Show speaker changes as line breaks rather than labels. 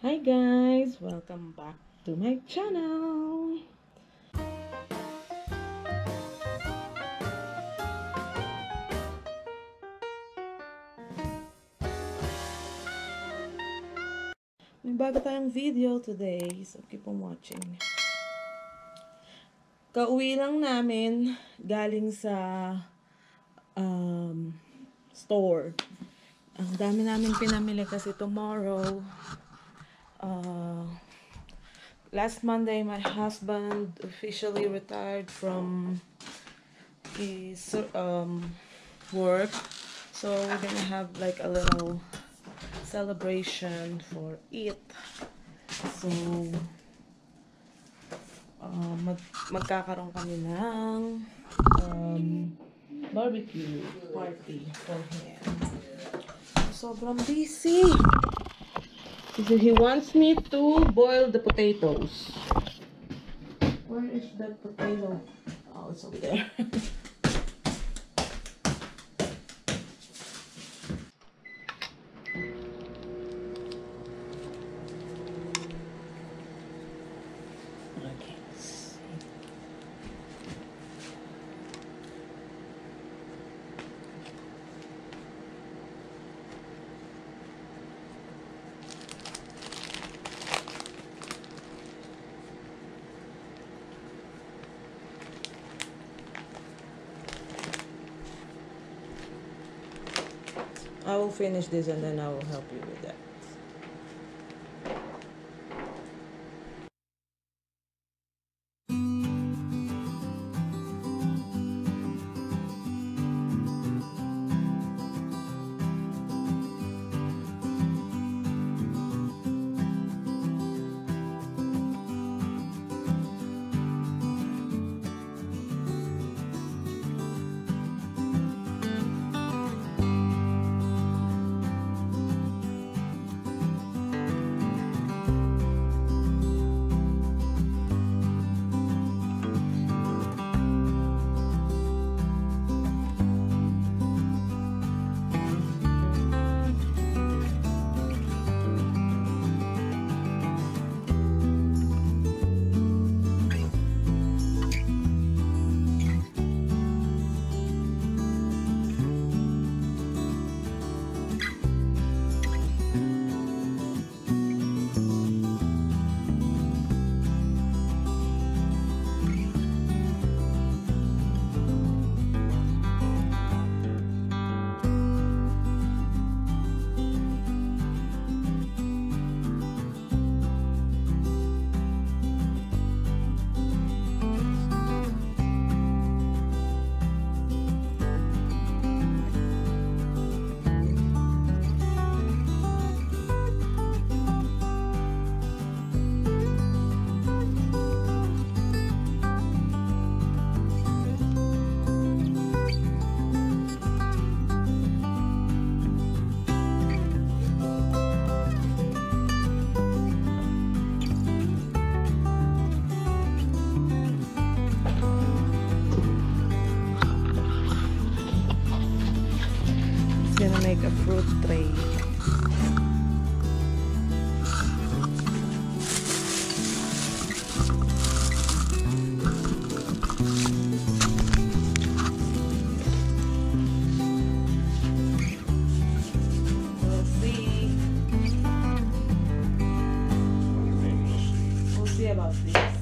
Hi guys, welcome back to my channel. May bago tayong video today, so keep on watching. Kauwi lang namin galing sa store. Ang dami namin pinamili kasi tomorrow. Last Monday, my husband officially retired from his work. So we're gonna have like a little celebration for it. So magkakaroon kami ng barbecue party for him. Sobrang busy. He wants me to boil the potatoes. Where is that potato? Oh, it's over there. Okay, let's see. I will finish this and then I will help you with that. Gonna make a fruit tray. We'll see. We'll see about this.